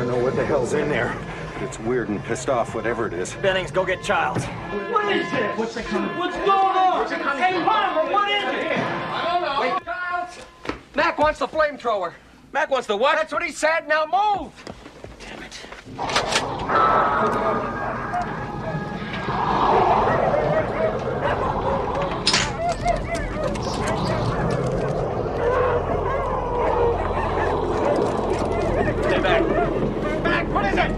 don't know what the hell's in there. But it's weird and pissed off, whatever it is. Bennings, go get Childs. What is this? What's it coming? What's going on? What's it coming Hey, from? Palmer, what is it? I don't know. Wait, Childs. Mac wants the flamethrower. Mac wants the what? That's what he said. Now move. Damn it. Stay back. Mac, what is it?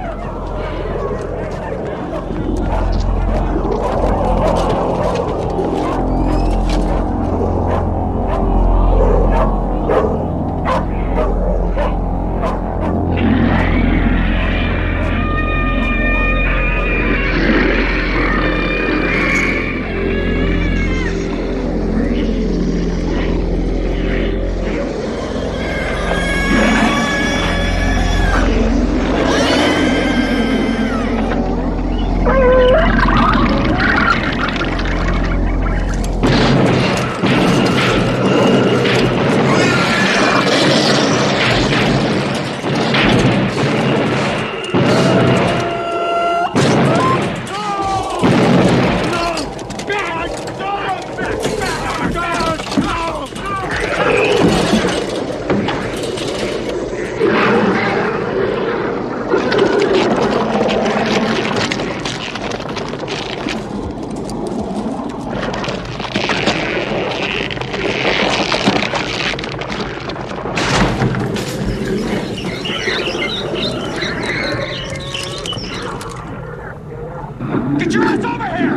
Get your ass over here!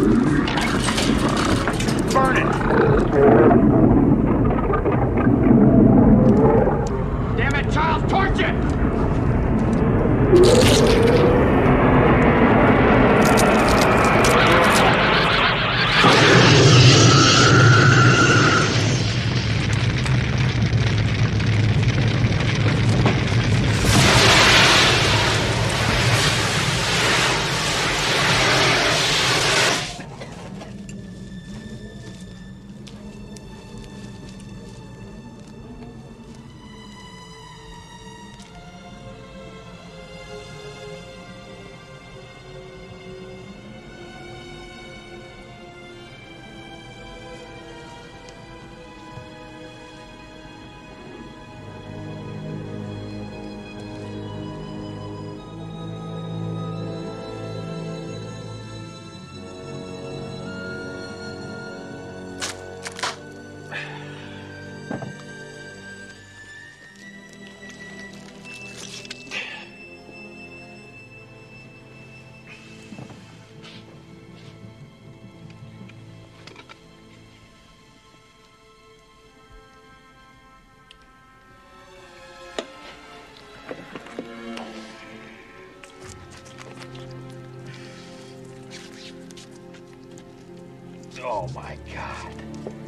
Burn it. Damn it, Charles, torch it! Oh, my God.